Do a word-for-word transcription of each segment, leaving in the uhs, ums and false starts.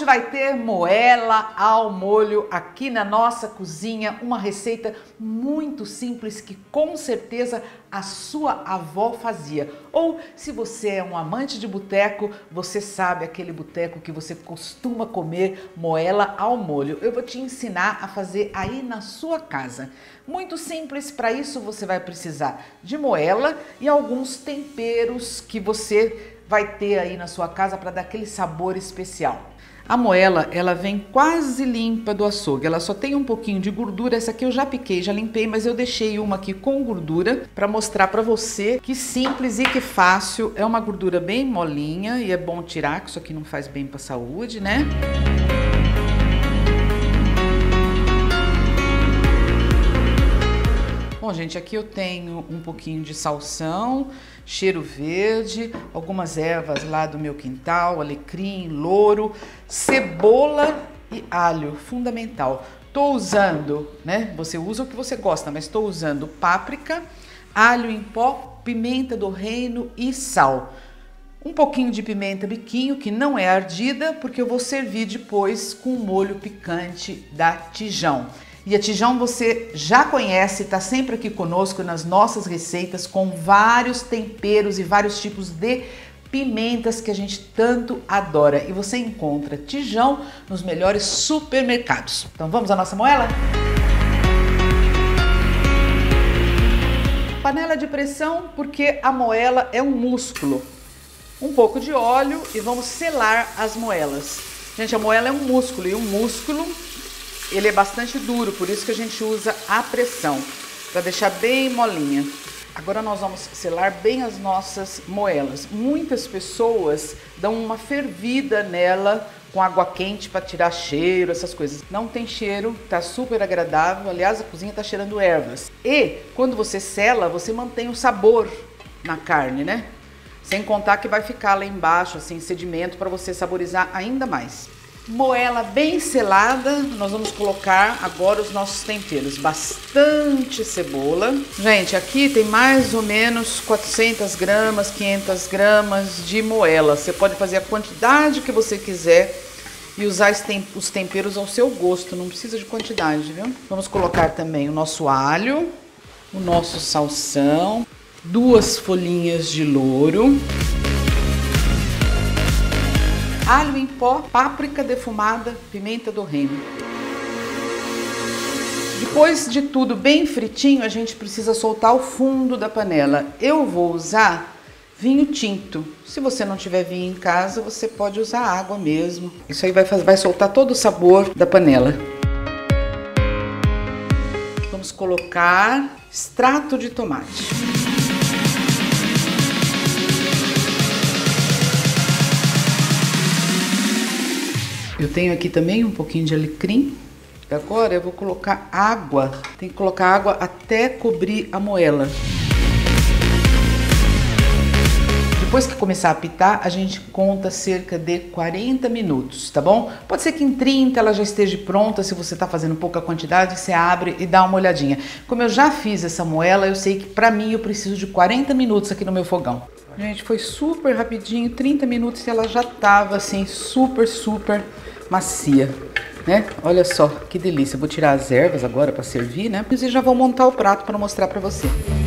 Hoje vai ter moela ao molho aqui na nossa cozinha, uma receita muito simples que com certeza a sua avó fazia. Ou se você é um amante de boteco, você sabe aquele boteco que você costuma comer moela ao molho. Eu vou te ensinar a fazer aí na sua casa. Muito simples, para isso você vai precisar de moela e alguns temperos que você vai ter aí na sua casa para dar aquele sabor especial. A moela, ela vem quase limpa do açougue, ela só tem um pouquinho de gordura. Essa aqui eu já piquei, já limpei, mas eu deixei uma aqui com gordura para mostrar para você que simples e que fácil. É uma gordura bem molinha e é bom tirar, que isso aqui não faz bem para a saúde, né? Bom, gente, aqui eu tenho um pouquinho de salsão, cheiro verde, algumas ervas lá do meu quintal, alecrim, louro, cebola e alho, fundamental. Tô usando, né? Você usa o que você gosta, mas estou usando páprica, alho em pó, pimenta do reino e sal. Um pouquinho de pimenta biquinho, que não é ardida, porque eu vou servir depois com o molho picante da Tijão. E a Tijão você já conhece, está sempre aqui conosco nas nossas receitas com vários temperos e vários tipos de pimentas que a gente tanto adora. E você encontra Tijão nos melhores supermercados. Então vamos à nossa moela? Panela de pressão, porque a moela é um músculo. Um pouco de óleo e vamos selar as moelas. Gente, a moela é um músculo e um músculo ele é bastante duro, por isso que a gente usa a pressão, para deixar bem molinha. Agora nós vamos selar bem as nossas moelas. Muitas pessoas dão uma fervida nela com água quente para tirar cheiro, essas coisas. Não tem cheiro, tá super agradável. Aliás, a cozinha tá cheirando ervas. E quando você sela, você mantém o sabor na carne, né? Sem contar que vai ficar lá embaixo, assim, sedimento para você saborizar ainda mais. Moela bem selada, nós vamos colocar agora os nossos temperos. Bastante cebola. Gente, aqui tem mais ou menos quatrocentas gramas, quinhentas gramas de moela. Você pode fazer a quantidade que você quiser e usar os temperos ao seu gosto, não precisa de quantidade, viu? Vamos colocar também o nosso alho, o nosso salsão, duas folhinhas de louro, alho em pó, páprica defumada, pimenta do reino. Depois de tudo bem fritinho, a gente precisa soltar o fundo da panela. Eu vou usar vinho tinto. Se você não tiver vinho em casa, você pode usar água mesmo. Isso aí vai, vai soltar todo o sabor da panela. Vamos colocar extrato de tomate. Eu tenho aqui também um pouquinho de alecrim. Agora eu vou colocar água. Tem que colocar água até cobrir a moela. Depois que começar a apitar, a gente conta cerca de quarenta minutos, tá bom? Pode ser que em trinta ela já esteja pronta. Se você tá fazendo pouca quantidade, você abre e dá uma olhadinha. Como eu já fiz essa moela, eu sei que pra mim eu preciso de quarenta minutos aqui no meu fogão. Gente, foi super rapidinho, trinta minutos e ela já tava assim super, super macia, né? Olha só que delícia. Eu vou tirar as ervas agora para servir, né? E já vou montar o prato para mostrar para você.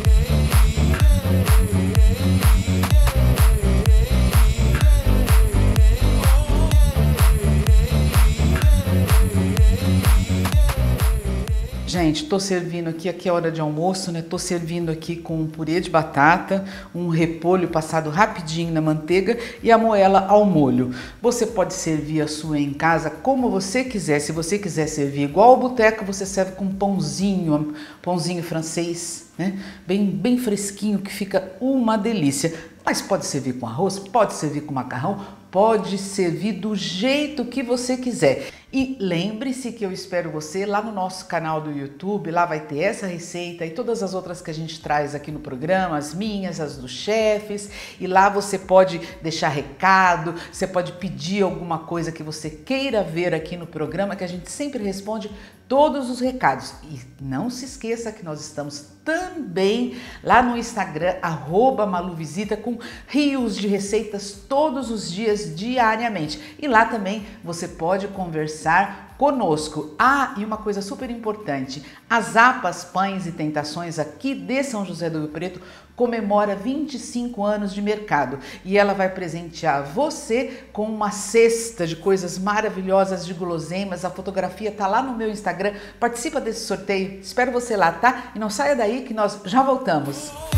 Gente, tô servindo aqui, aqui é hora de almoço, né? Tô servindo aqui com um purê de batata, um repolho passado rapidinho na manteiga e a moela ao molho. Você pode servir a sua em casa como você quiser. Se você quiser servir igual ao boteco, você serve com pãozinho, pãozinho francês, né? Bem, bem fresquinho, que fica uma delícia. Mas pode servir com arroz, pode servir com macarrão, pode servir do jeito que você quiser. E lembre-se que eu espero você lá no nosso canal do YouTube. Lá vai ter essa receita e todas as outras que a gente traz aqui no programa, as minhas, as dos chefes. E lá você pode deixar recado, você pode pedir alguma coisa que você queira ver aqui no programa, que a gente sempre responde todos os recados. E não se esqueça que nós estamos também lá no Instagram, arroba Maluvisita, com rios de receitas todos os dias, diariamente. E lá também você pode conversar conosco. Ah, e uma coisa super importante, as Apas, Pães e Tentações aqui de São José do Rio Preto comemora vinte e cinco anos de mercado e ela vai presentear você com uma cesta de coisas maravilhosas, de guloseimas. A fotografia tá lá no meu Instagram. Participa desse sorteio, espero você lá, tá? E não saia daí que nós já voltamos.